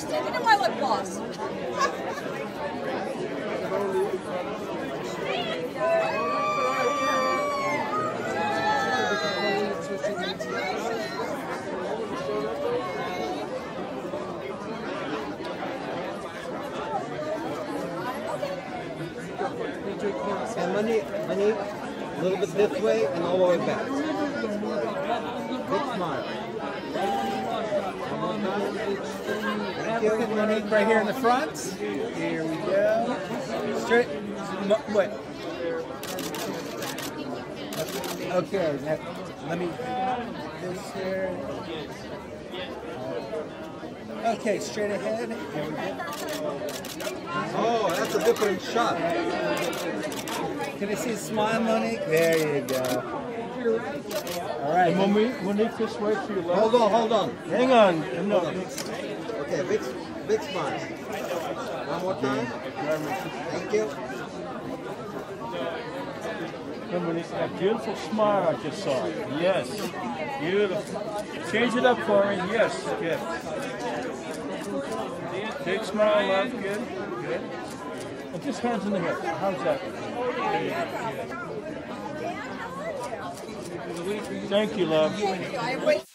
sticking to my lip gloss. And Monique, a little bit this way and all the way back. Big smile. Thank you. Monique, right here in the front. Here we go. Straight. Wait. Okay. Now, let me. This here. Okay, straight ahead. Here we go. Oh, that's a different shot. Can I see a smile, Monique? There you go. All right. Monique, this way to your left. Hold on. Hang on. No. Okay, big smile. One more time. Thank you. Monique, that beautiful smile I just saw. Yes. Beautiful. Change it up for me. Yes. Good. Big smile, love. Good. Good. And just hands in the hip. How's that? Good. Thank you, love.